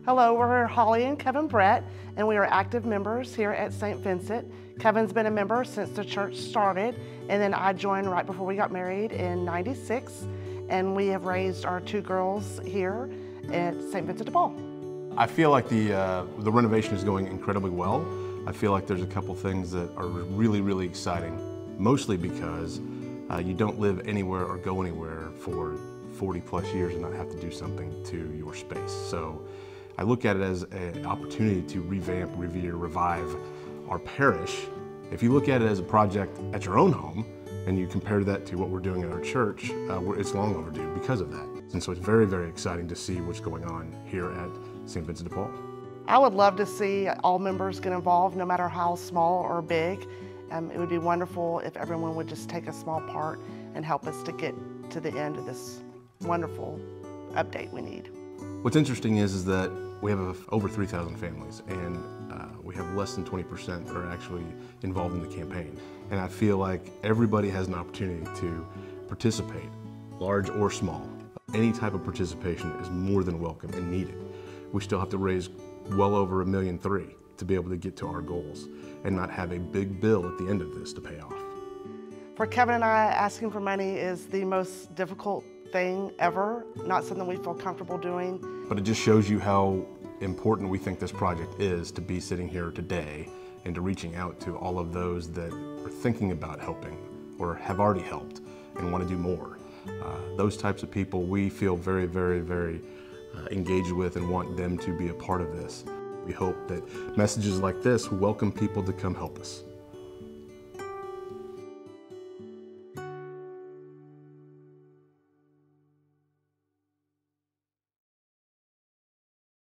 Hello, we're Holly and Kevin Brett, and we are active members here at St. Vincent. Kevin's been a member since the church started, and then I joined right before we got married in '96, and we have raised our two girls here at St. Vincent de Paul. I feel like the renovation is going incredibly well. I feel like there's a couple things that are really exciting, mostly because you don't live anywhere or go anywhere for 40 plus years and not have to do something to your space. So I look at it as an opportunity to revamp, revere, revive our parish. If you look at it as a project at your own home and you compare that to what we're doing at our church, it's long overdue because of that. And so it's very exciting to see what's going on here at St. Vincent de Paul. I would love to see all members get involved, no matter how small or big. It would be wonderful if everyone would just take a small part and help us to get to the end of this wonderful update we need. What's interesting is that we have over 3,000 families, and we have less than 20% that are actually involved in the campaign. And I feel like everybody has an opportunity to participate, large or small. Any type of participation is more than welcome and needed. We still have to raise well over $1.3 million to be able to get to our goals and not have a big bill at the end of this to pay off. For Kevin and I, asking for money is the most difficult thing ever, not something we feel comfortable doing. But it just shows you how important we think this project is to be sitting here today and to reaching out to all of those that are thinking about helping or have already helped and want to do more. Those types of people we feel very engaged with and want them to be a part of this. We hope that messages like this welcome people to come help us.